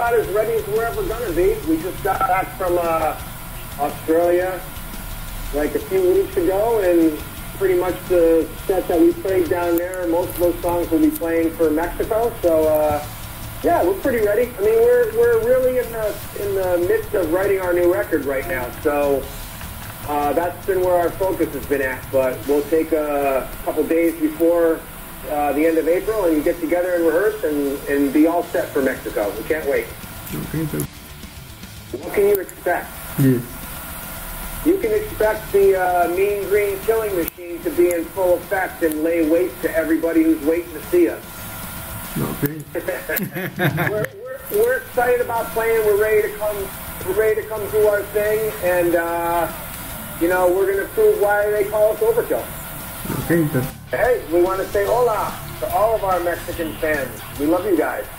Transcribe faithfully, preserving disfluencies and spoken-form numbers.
about as ready as we're ever going to be. We just got back from uh, Australia like a few weeks ago, and pretty much the set that we played down there, most of those songs will be playing for Mexico. So, uh, yeah, we're pretty ready. I mean, we're we're really in the in the midst of writing our new record right now. So uh, that's been where our focus has been at. But we'll take a couple days before uh, the end of April and get together and rehearse and, and be all set for Mexico. We can't wait. Okay, so. What can you expect? Yeah. You can expect the uh, Mean Green Killing Machine to be in full effect and lay waste to everybody who's waiting to see us. Okay. we're, we're, we're excited about playing. We're ready to come. We're ready to come do our thing, and uh, you know we're going to prove why they call us Overkill. Okay. So. Hey, we want to say hola to all of our Mexican fans. We love you guys.